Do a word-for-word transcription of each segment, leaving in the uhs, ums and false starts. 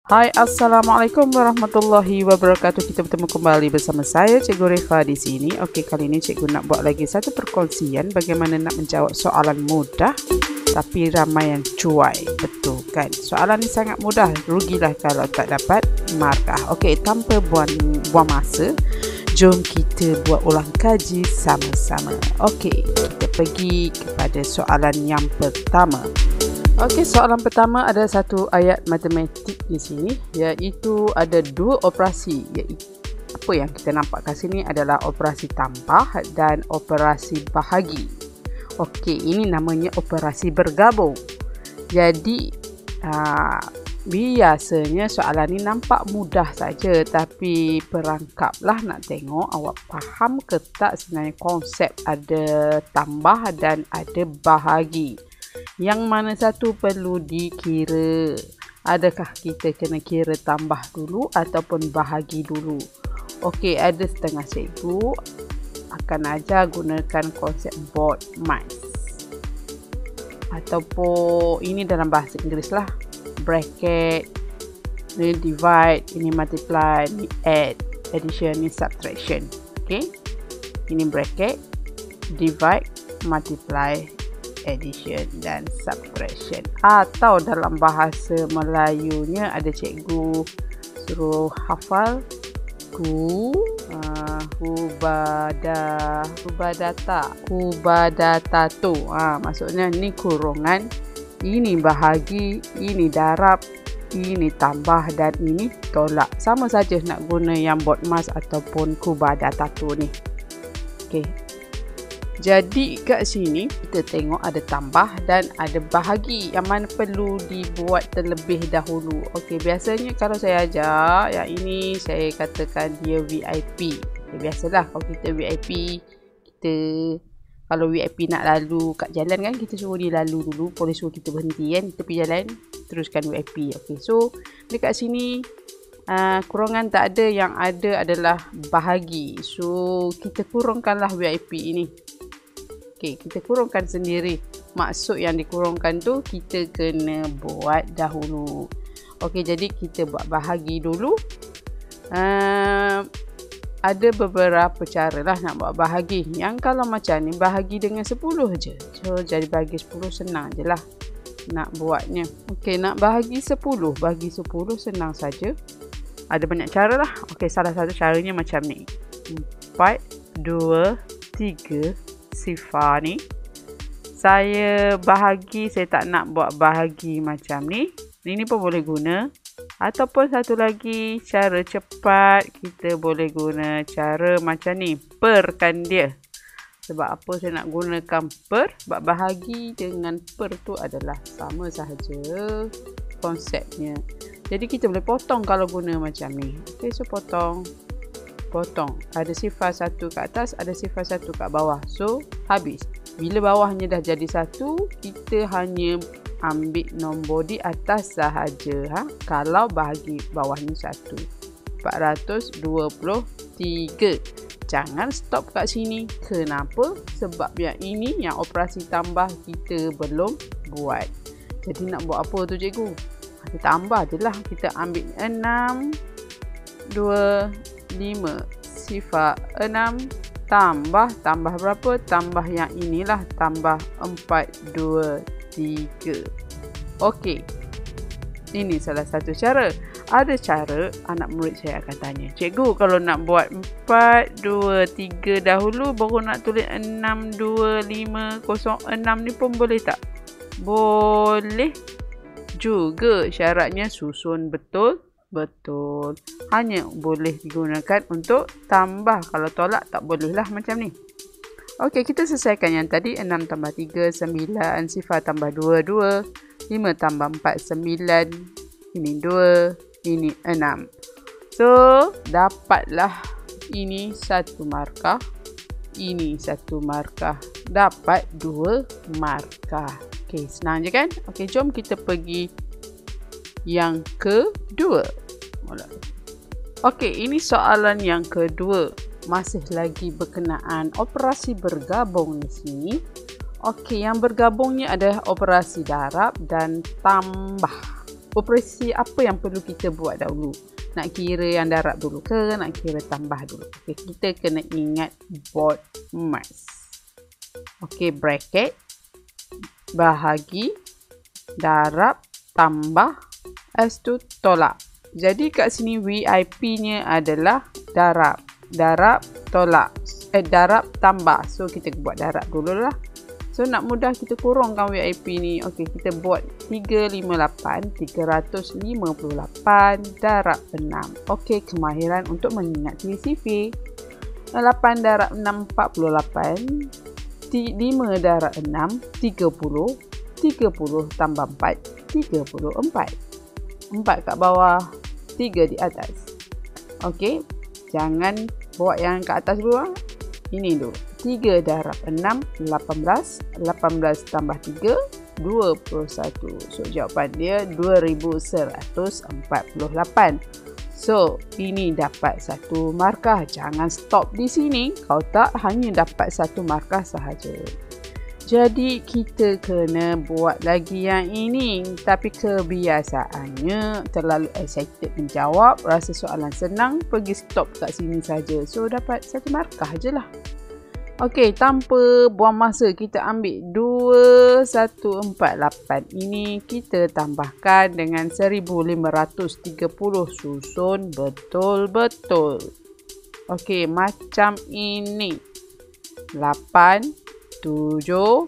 Hai, Assalamualaikum warahmatullahi wabarakatuh. Kita bertemu kembali bersama saya, Cikgu Refa di sini. Okey, kali ini Cikgu nak buat lagi satu perkongsian bagaimana nak menjawab soalan mudah tapi ramai yang cuai. Betul kan? Soalan ni sangat mudah. Rugilah kalau tak dapat markah. Okey, tanpa buang, buang masa, jom kita buat ulang kaji sama-sama. Okey, kita pergi kepada soalan yang pertama. Okey, soalan pertama ada satu ayat matematik di sini, iaitu ada dua operasi. Iaitu apa yang kita nampak kat sini adalah operasi tambah dan operasi bahagi. Okey, ini namanya operasi bergabung. Jadi aa, biasanya soalan ni nampak mudah saja, tapi perangkaplah nak tengok awak faham ke tak sebenarnya konsep ada tambah dan ada bahagi. Yang mana satu perlu dikira? Adakah kita kena kira tambah dulu ataupun bahagi dulu? Okey, ada setengah cikgu akan ajar gunakan konsep board math. Ataupun ini dalam bahasa Inggeris lah. Bracket, ini divide, ini multiply, ini add, addition, ini subtraction. Okey, ini bracket, divide, multiply, addition dan subtraction. Atau dalam bahasa Melayunya ada cikgu suruh hafal ku uh, hubada hubadata hubadatato. Ha, maksudnya ni kurungan, ini bahagi, ini darab, ini tambah dan ini tolak. Sama saja nak guna yang board math ataupun hubadatato ni. Okey. Jadi kat sini kita tengok ada tambah dan ada bahagi, yang mana perlu dibuat terlebih dahulu. Okey, biasanya kalau saya ajar yang ini, saya katakan dia V I P. Okay, biasalah kalau kita V I P, kita kalau V I P nak lalu kat jalan kan, kita suruh dia lalu dulu, boleh suruh kita berhenti kan, tepi jalan, teruskan V I P. Okey, so dekat sini Uh, kurungan tak ada, yang ada adalah bahagi. So kita kurungkanlah V I P ini. Okey, kita kurungkan sendiri. Maksud yang dikurungkan tu kita kena buat dahulu. Okey, jadi kita buat bahagi dulu. Uh, ada beberapa cara lah nak buat bahagi. Yang kalau macam ni, bahagi dengan sepuluh je. So jadi bagi sepuluh senang je lah nak buatnya. Okey, nak bahagi sepuluh, bagi sepuluh senang saja. Ada banyak cara lah. Okey, salah satu caranya macam ni. empat, dua, tiga, sifar ni. Saya bahagi, saya tak nak buat bahagi macam ni. Ini pun boleh guna. Ataupun satu lagi, cara cepat, kita boleh guna cara macam ni. Perkan dia. Sebab apa saya nak gunakan per? Sebab bahagi dengan per tu adalah sama sahaja konsepnya. Jadi kita boleh potong kalau guna macam ni. Okey, so potong. Potong. Ada sifar satu kat atas, ada sifar satu kat bawah. So, habis. Bila bawahnya dah jadi satu, kita hanya ambil nombor di atas sahaja. Ha? Kalau bahagi bawahnya satu. empat ratus dua puluh tiga. Jangan stop kat sini. Kenapa? Sebab yang ini, yang operasi tambah kita belum buat. Jadi nak buat apa tu cikgu? Kita tambah je lah. Kita ambil enam, dua, lima. Sifar enam. Tambah. Tambah berapa? Tambah yang inilah. Tambah empat, dua, tiga. Okey. Ini salah satu cara. Ada cara anak murid saya akan tanya, cikgu kalau nak buat empat, dua, tiga dahulu baru nak tulis enam, dua, lima, kosong, enam ni pun boleh tak? Boleh juga, syaratnya susun betul betul. Hanya boleh digunakan untuk tambah. Kalau tolak tak boleh lah macam ni. Okey, kita selesaikan yang tadi. Enam tambah tiga, sembilan. Sifar tambah dua, dua. Lima tambah empat, sembilan. Ini dua, ini enam. So dapatlah ini satu markah, ini satu markah. Dapat dua markah. Okey, senang je kan? Okey, jom kita pergi yang kedua. Okey, ini soalan yang kedua. Masih lagi berkenaan operasi bergabung di sini. Okey, yang bergabungnya adalah operasi darab dan tambah. operasi apa yang perlu kita buat dahulu? Nak kira yang darab dulu ke? Nak kira tambah dulu? Okay, kita kena ingat BODMAS. Okay, bracket, bahagi, darab, tambah, lepas tu tolak. Jadi kat sini V I P-nya adalah darab. Darab, tolak. Eh, darab, tambah. So, kita buat darab dulu lah. So, nak mudah kita kurangkan V I P ni. Okey, kita buat tiga ratus lima puluh lapan, tiga ratus lima puluh lapan darab enam. Okey, kemahiran untuk mengingat C V. lapan darab enam, empat puluh lapan. lima darab enam, tiga puluh. tiga puluh tambah empat, tiga puluh empat. empat kat bawah, tiga di atas. Okey, jangan buat yang kat atas dulu. Ini dulu. tiga darab enam, lapan belas. lapan belas tambah tiga, dua puluh satu. So, jawapan dia dua ribu seratus empat puluh lapan. So, ini dapat satu markah. Jangan stop di sini. Kalau tak, hanya dapat satu markah sahaja. Jadi, kita kena buat lagi yang ini. Tapi kebiasaannya, terlalu excited menjawab. Rasa soalan senang, pergi stop kat sini saja. So, dapat satu markah je lah. Okey, tanpa buang masa, kita ambil dua satu empat lapan. Ini kita tambahkan dengan seribu lima ratus tiga puluh. Susun betul-betul. Okey, macam ini. lapan, tujuh,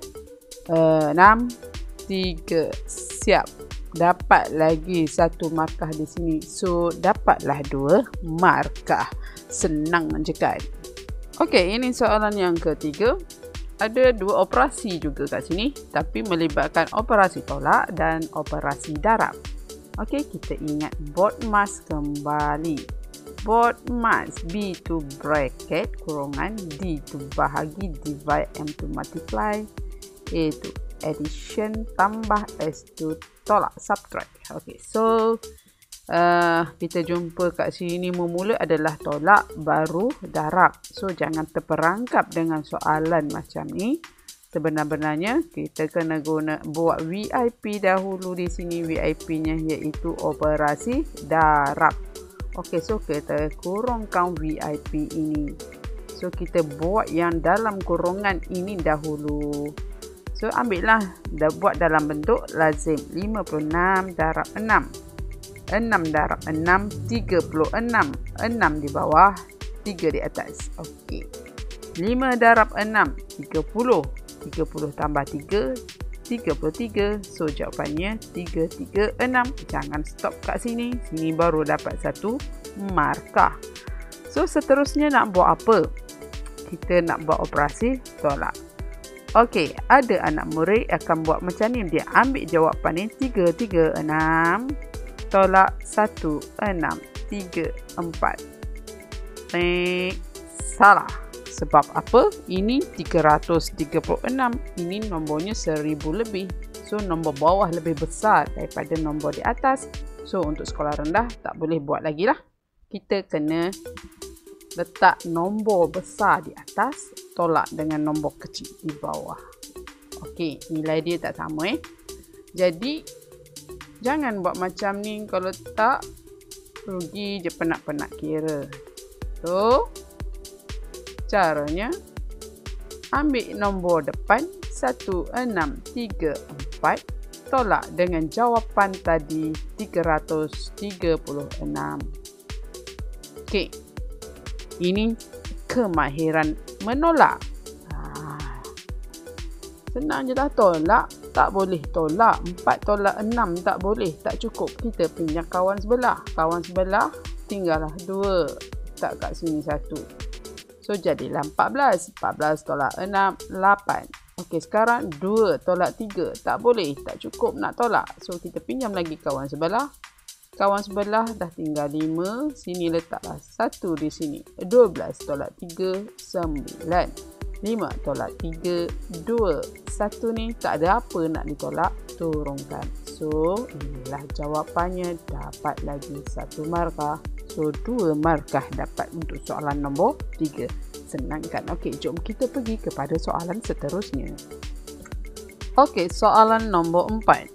enam, tiga. Siap. Dapat lagi satu markah di sini. So, dapatlah dua markah. Senang je kan? Okey, ini soalan yang ketiga. Ada dua operasi juga kat sini, tapi melibatkan operasi tolak dan operasi darab. Okey, kita ingat BODMAS kembali. BODMAS, B to bracket, kurungan, D to bahagi, divide, M to multiply, A to addition, tambah, S to tolak, subtract. Okey, so Uh, kita jumpa kat sini memula adalah tolak, baru darab. So, jangan terperangkap dengan soalan macam ni. Sebenar-benarnya, kita kena guna buat V I P dahulu di sini. V I P-nya iaitu operasi darab. Okey, so kita kurungkan V I P ini. So, kita buat yang dalam kurungan ini dahulu. So, ambillah, dah buat dalam bentuk lazim. lima puluh enam darab enam. enam darab enam, tiga puluh enam. enam di bawah, tiga di atas. Okey. lima darab enam, tiga puluh. tiga puluh tambah tiga, tiga puluh tiga. So, jawapannya tiga tiga enam. Jangan stop kat sini. Sini baru dapat satu markah. So, seterusnya nak buat apa? Kita nak buat operasi tolak. Okey, ada anak murid akan buat macam ni. Dia ambil jawapan ni tiga tiga enam. Tolak satu, enam, tiga, empat. Eh, salah. Sebab apa? Ini tiga ratus tiga puluh enam. Ini nombornya seribu lebih. So, nombor bawah lebih besar daripada nombor di atas. So, untuk sekolah rendah, tak boleh buat lagi lah. Kita kena letak nombor besar di atas, tolak dengan nombor kecil di bawah. Okey, nilai dia tak sama eh. Jadi, jangan buat macam ni, kalau tak rugi je penat-penat kira. So, caranya ambil nombor depan satu, enam, tiga, empat, tolak dengan jawapan tadi tiga ratus tiga puluh enam. Okey, ini kemahiran menolak. Ha. Senang je dah tolak. Tak boleh tolak. empat tolak enam tak boleh. Tak cukup. Kita pinjam kawan sebelah. Kawan sebelah tinggallah dua. Tak kat sini satu. So, jadilah empat belas. empat belas tolak enam, lapan. Okey, sekarang dua tolak tiga. Tak boleh. Tak cukup nak tolak. So, kita pinjam lagi kawan sebelah. Kawan sebelah dah tinggal lima. Sini letaklah satu di sini. dua belas tolak tiga, sembilan. lima tolak tiga, dua. Satu ni tak ada apa nak ditolak, turunkan. So, inilah jawapannya. Dapat lagi satu markah. So, dua markah dapat untuk soalan nombor tiga. Senang kan? Okey, jom kita pergi kepada soalan seterusnya. Okey, soalan nombor empat.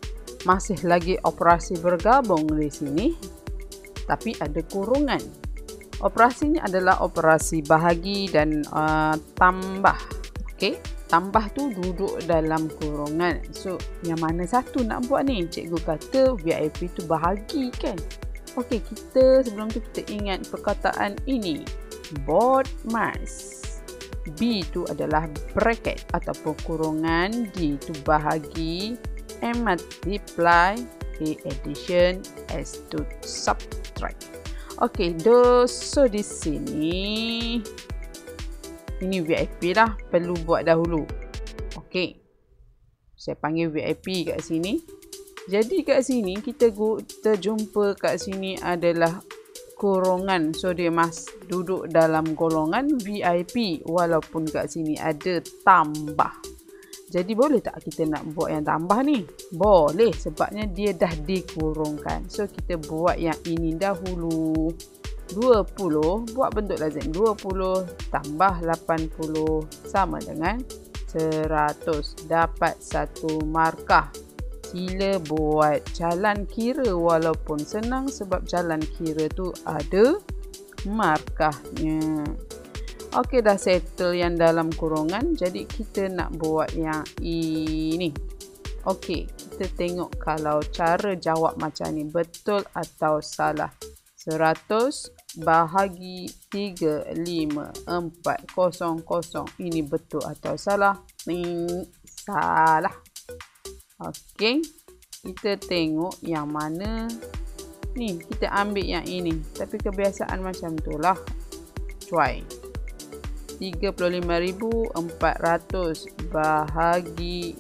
masih lagi operasi bergabung di sini, tapi ada kurungan. Operasinya adalah operasi bahagi dan uh, tambah. Okey, tambah tu duduk dalam kurungan. So, yang mana satu nak buat ni? Cikgu kata V I P tu bahagi kan? Okey, kita sebelum tu kita ingat perkataan ini. BODMAS. B tu adalah bracket ataupun kurungan, D tu bahagi, M multiply, A addition, S tu subtract. Okey, so di sini ini V I P lah, perlu buat dahulu. Okey, saya panggil V I P kat sini. Jadi kat sini kita kita jumpa kat sini adalah kurungan. So dia mas duduk dalam golongan V I P walaupun kat sini ada tambah. Jadi boleh tak kita nak buat yang tambah ni? Boleh, sebabnya dia dah dikurungkan. So kita buat yang ini dahulu. dua puluh buat bentuk lazim. dua puluh tambah lapan puluh sama dengan seratus. Dapat satu markah. Sila buat jalan kira walaupun senang sebab jalan kira tu ada markahnya. Okey, dah settle yang dalam kurungan. Jadi kita nak buat yang ini. Okey, kita tengok kalau cara jawab macam ni betul atau salah. seratus bahagi tiga lima empat kosong kosong. Ini betul atau salah? Ini salah. Okey, kita tengok yang mana ni. Kita ambil yang ini. Tapi kebiasaan macam tu lah. Try. tiga puluh lima ribu empat ratus bahagi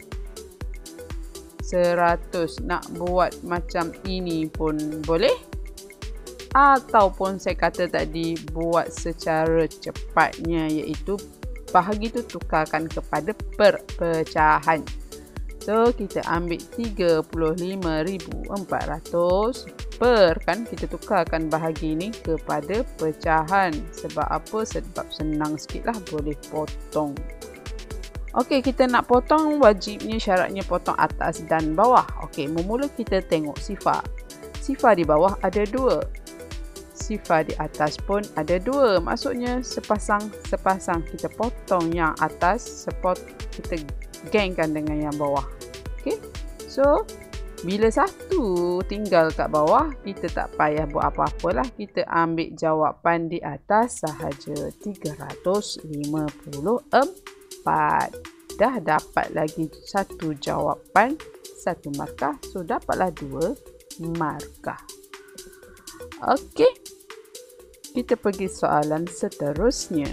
seratus. Nak buat macam ini pun boleh. Ataupun saya kata tadi buat secara cepatnya, iaitu bahagi tu tukarkan kepada perpecahan. So kita ambil tiga puluh lima ribu empat ratus per, kan kita tukarkan bahagi ni kepada pecahan. Sebab apa? Sebab senang sikit lah, boleh potong. Okey, kita nak potong, wajibnya syaratnya potong atas dan bawah. Okey, memula kita tengok sifar. Sifar di bawah ada dua. Sifar di atas pun ada dua. Maksudnya sepasang sepasang kita potong yang atas, sepot kita gengkan dengan yang bawah. Okey, so bila satu tinggal kat bawah, kita tak payah buat apa-apalah. Kita ambil jawapan di atas sahaja, tiga ratus lima puluh empat. Dah dapat lagi satu jawapan, satu markah. So dapatlah dua markah. Okey, kita pergi soalan seterusnya.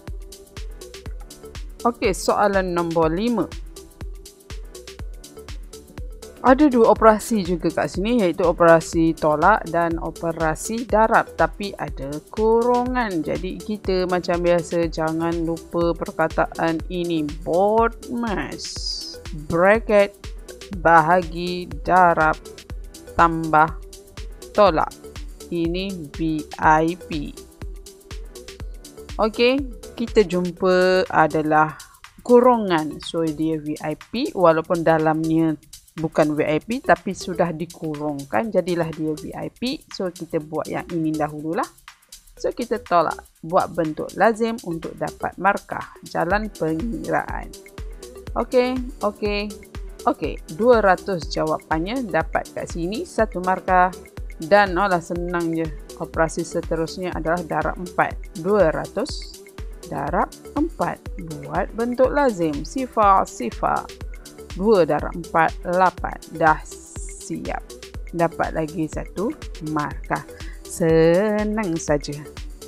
Okey, soalan nombor lima. Ada dua operasi juga kat sini, iaitu operasi tolak dan operasi darab, tapi ada kurungan. Jadi kita macam biasa jangan lupa perkataan ini. BODMAS, bracket, bahagi, darab, tambah, tolak. Ini V I P. Okey, kita jumpa adalah kurungan. So dia V I P walaupun dalamnya bukan V I P tapi sudah dikurungkan, jadilah dia V I P. So kita buat yang ini dahululah. So kita tolak, buat bentuk lazim untuk dapat markah. Jalan pengiraan. Okey, okey, okey. dua ratus jawapannya dapat kat sini, satu markah. Dan olah senang je. Operasi seterusnya adalah darab empat. dua ratus darab empat. Buat bentuk lazim. Sifar, sifar. dua darab empat, lapan. Dah siap. Dapat lagi satu markah. Senang saja.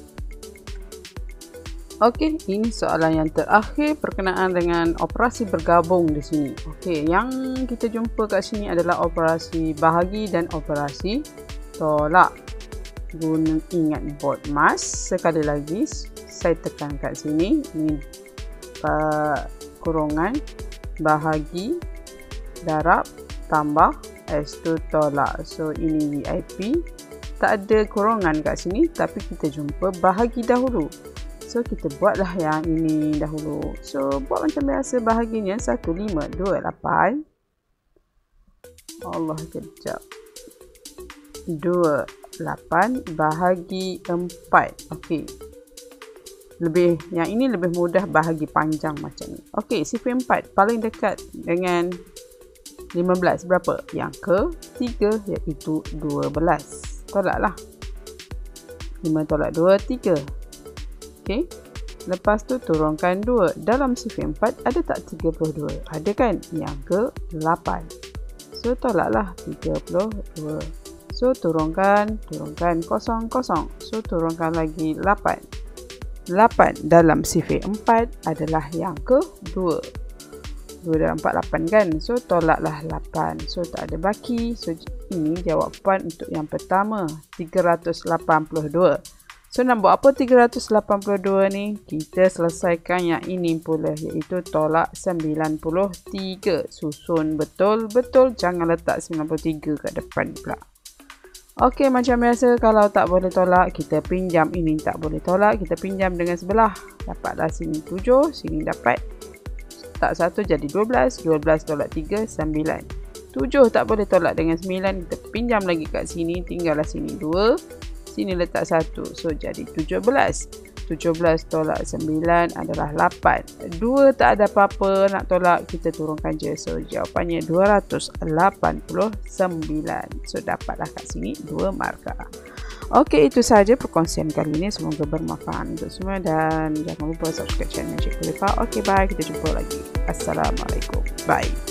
Okey, ini soalan yang terakhir berkenaan dengan operasi bergabung di sini. Okey, yang kita jumpa kat sini adalah operasi bahagi dan operasi tolak. Guna ingat BODMAS. Sekali lagi saya tekan kat sini. Ini uh, kurungan, bahagi, darab, tambah, S tu tolak. So ini V I P. Tak ada kurungan kat sini, tapi kita jumpa bahagi dahulu. So kita buatlah yang ini dahulu. So buat macam biasa, bahaginya satu lima dua lapan. Allah, kejap. dua puluh lapan bahagi empat. Okey. Lebih, yang ini lebih mudah bahagi panjang macam ni. Okey, sifar empat paling dekat dengan lima belas berapa? Yang ketiga, iaitu dua belas. Tolaklah. lima tolak dua, tiga. Okey. Lepas tu turunkan dua. Dalam sifar empat ada tak tiga puluh dua? Ada kan? Yang ke lapan. So tolaklah tiga puluh dua. So turunkan, turunkan kosong, kosong. So turunkan lagi lapan. lapan dalam sifar empat adalah yang ke dua. dua dalam empat, lapan kan? So tolaklah lapan. So tak ada baki. So ini jawapan untuk yang pertama, tiga ratus lapan puluh dua. So nak buat apa tiga ratus lapan puluh dua ni? Kita selesaikan yang ini pula, iaitu tolak sembilan puluh tiga. Susun betul-betul, jangan letak sembilan puluh tiga kat depan pula. Okey, macam biasa kalau tak boleh tolak, kita pinjam. Ini tak boleh tolak, kita pinjam dengan sebelah. Dapatlah sini tujuh, sini dapat tak satu jadi dua belas. dua belas tolak tiga, sembilan. tujuh tak boleh tolak dengan sembilan, kita pinjam lagi kat sini, tinggallah sini dua. Sini letak satu, so jadi tujuh belas. tujuh belas tolak sembilan adalah lapan. dua tak ada apa-apa nak tolak, kita turunkan je. So jawapannya dua ratus lapan puluh sembilan. So dapatlah kat sini dua markah. Okey, itu sahaja perkongsian kali ini. Semoga bermanfaat untuk semua dan jangan lupa subscribe channel Cikgu Lifah. Okey, bye. Kita jumpa lagi. Assalamualaikum. Bye.